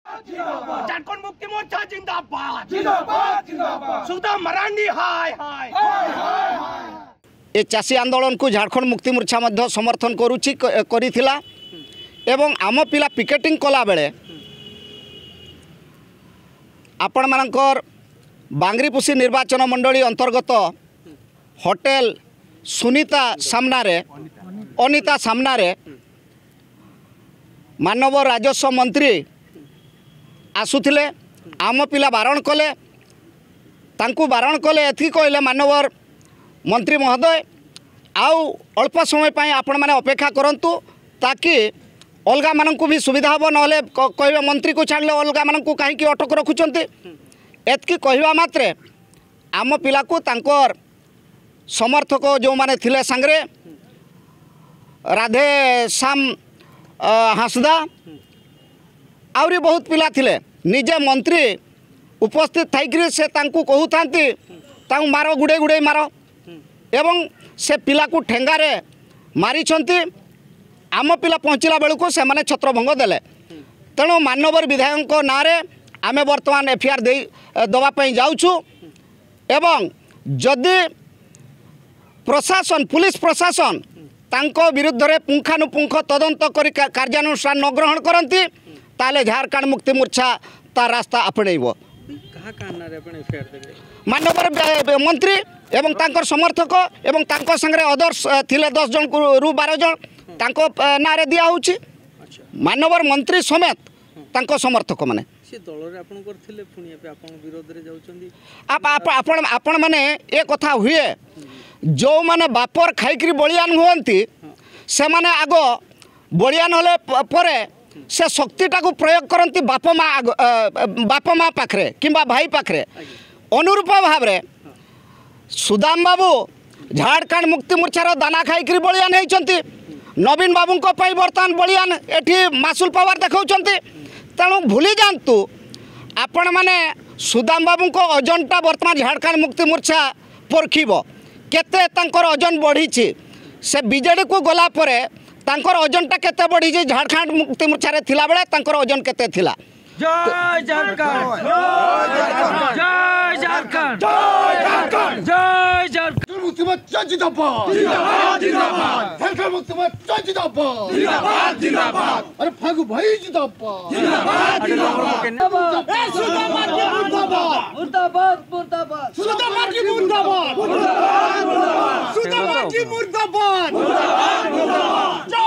झारखंड मुक्ति मोर्चा जिंदाबाद जिंदाबाद जिंदाबाद। सुधा मरांडी हाय हाय ए चाषी आंदोलन को झारखंड मुक्ति मोर्चा मध्य समर्थन करुची करिथिला एवं आम पिला पिकेटिंग कला बेले आपण मानकर बांगरीपुसी निर्वाचन मंडली अंतर्गत होटेल सुनीता सामनारे अनिता सामनारे मानव राजस्व मंत्री आसुथिले आम पिला बारण कले तांकू बारण कले एथि कहले मानवर मंत्री महोदय आउ अल्प समय पाई आपण माने अपेक्षा करंतु ताकि अलगा माननकू भी सुविधा हो नहले कहबे मंत्री को छाड़ले अलगा माननकू काहे कि अटक रखुचंती एतकी कहवा मात्रे आम पिला को तांकर समर्थक जो माने थिले संगरे राधे श्याम हांसदा आउरी बहुत पिला थिले निजे मंत्री उपस्थित थैकरी से तांकू कहूथांती तांकू मारो गुड़े गुड़े मारो एवं से पिला को ठेंगारे मारी आम पिला पहुँचला बेलू से मैंने छत्रभंग देले तेणु मानवर विधायक नारे आमे वर्तमान एफआईआर दवाई जाऊँ एवं जदि प्रशासन पुलिस प्रशासन तांको विरुद्ध रे पुंखानुपुंख तदंत करी कार्यानुष्ठान न ग्रहण करती ताले झारखंड मुक्ति मोर्चा ता रास्ता आपणेब मानवर मंत्री एवं तांकर समर्थक एवं तांको संगे अदर्स थिले 10 जन रु 12 जन तांको नारे दिया होची मानवर मंत्री समेत तांको समर्थक माने से दल रे आपन करथिले पुनी पे आपन विरोध रे जाउचंदी आपन माने ए कथा हुए जो माने बापर खाइकरी बलियान होंती से माने आगो बलियान होले परे से शक्तिटा को प्रयोग करती बाप माँ पाखरे किंबा भाई पाखरे अनुरूप भाव रे सुदाम बाबू झारखंड मुक्ति मोर्चार दाना खाइकरी बलियान होती नवीन बाबू बर्तमान बलियान एठी मासुल पावर देखा तेणु भूली जातु आपण मैंने सुदाम बाबू को ओजनटा बर्तमान झारखंड मुक्ति मोर्चा परखिब केते तांकर ओजन बढ़ी से बीजेडी को गला परे तांकर ओजनटा केते बढ़ी झारखंड मुक्ति मोर्चा रे थिला बेले तांकर ओजन केते थिला। जय झारखंड जय झारखंड जय झारखंड जय झारखंड मुक्ति मोर्चा जिंदाबाद जिंदाबाद जिंदाबाद झारखंड मुक्ति मोर्चा जिंदाबाद जिंदाबाद जिंदाबाद अरे फागु भाई जिंदाबाद जिंदाबाद जिंदाबाद ए सुधा मार्गी मुर्दाबाद मुर्दाबाद मुर्दाबाद सुधा मार्गी मुर्दाबाद मुर्दाबाद मुर्दाबाद सुधा मार्गी मुर्दाबाद मुर्दाबाद मुर्दाबाद